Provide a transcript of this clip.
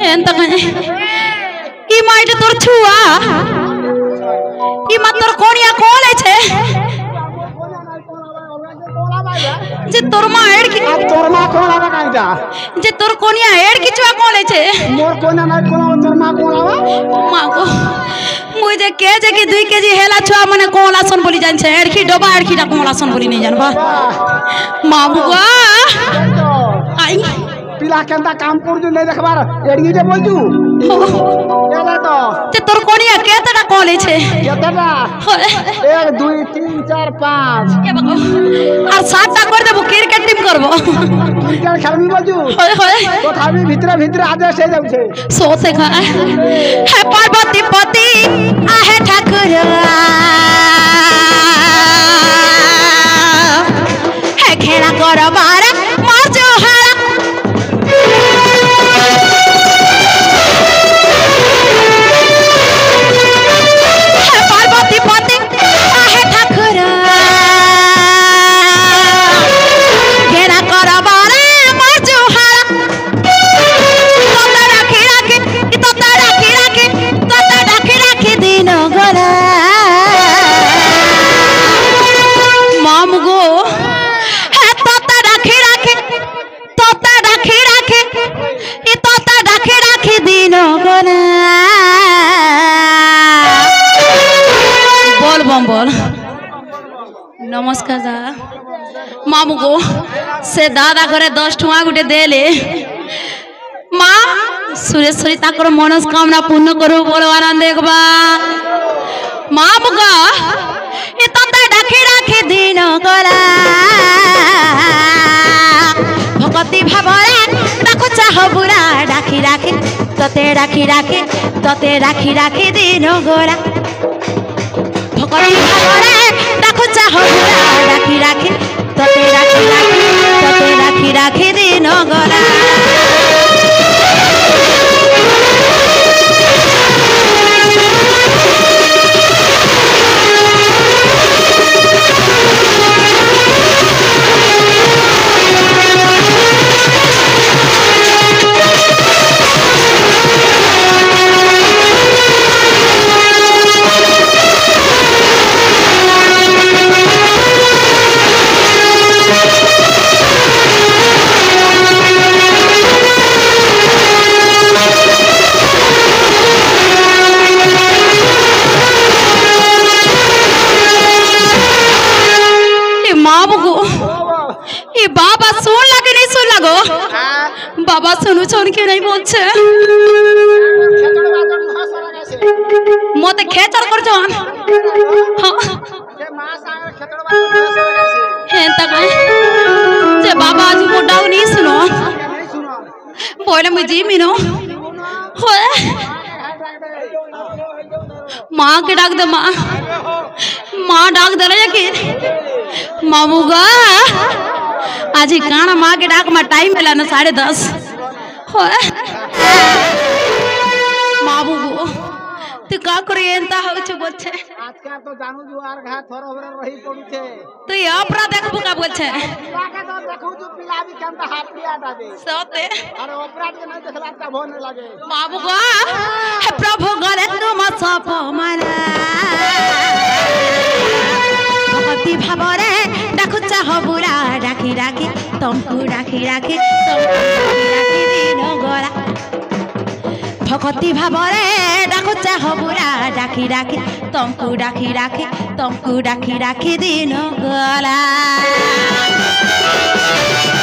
एंता कहे ई माइट तोर छुआ ई मत तोर कोनिया कौन है छे जे तोर मां एड़ की तोर मां कौन आवे काईटा जे तोर कोनिया एड़ की छुआ कौन है छे मोर कोनिया ना कौन तोर मां कौन आवे मां को मुझे के जे कि 2 केजी हेला छुआ मने कौन आसन बोली जान छे एड़की डोबा एड़की टा कौन आसन बोली नहीं जानबा मां बुआ आई पिला केंता काम कर जो नहीं देखबार एड़ी जे बोल जू एला तो ते तोर कोनिया केतटा कॉले छे केतटा 1 2 3 4 5 के बको और 7टा कर देबो क्रिकेट टीम करबो क्रिकेट खेलबी बोल जू होय होय तो थाबी भीतर आदेश हे जाउ छे सोते खा है पार्वती पति आहे ठाकुर है खेला करबार मार जो हारा है पार्वती पति आहे ठाकुर खेला करबार मार जो हारा दिन गला माम गो है तोता राखी राखी तोता राखी राखी ई तोता राखी राखी दिन गला बोल बम बोल नमस्कार दादा मामू गो से दादा घरे 10 टुआ गुटे देले माँ सुरेश्वरी ताकर मनस्कामना पूर्ण करू बोलवाना देखबा माँ मुगा ये तोता डाकी डाकी दिन गला भगती भावरे डाकु चाह बुरा डाकी डाकी तोते डाकी डाकी तोते डाकी डाकी दिन गला भगती भावरे डाकु चाह बुरा डाकी डाकी तोते डाकी डाकी तोते डाकी डाकी दिन गला बाबा सुनु छोड़ के नहीं बोलछे मते खेचर कर जन हां के मां संग खेतड़ बात हे तक जे बाबा आज मोडाउ नहीं सुनो बोले मुझे मिनो होए मां के डाक दे मां डाक दे रे के मामूगा आज काना माँ के डाक में टाइम मिला ना 10:30 माबू गो तू का करे एंता हो छ बोलछे आजकल तो जानू जुआर घाट थोर होरे रही पड़ू छे तू ये अपरा देखबो का बोलछे लाके तो देखू जो पिलावी केनता हाथ पिया दाबे सोते अरे अपराध के नहीं देखला का भोन लागे माबू गो हे प्रभु गले तुम सब माना भक्ति भावरे डाकु चाह बुरा डाकी डाकी तुमको डाकी डाकी दिन गला भक्ति भावरे डाकु चाह बुरा डाकी डाकी तुमको डाकी डाकी दिन गला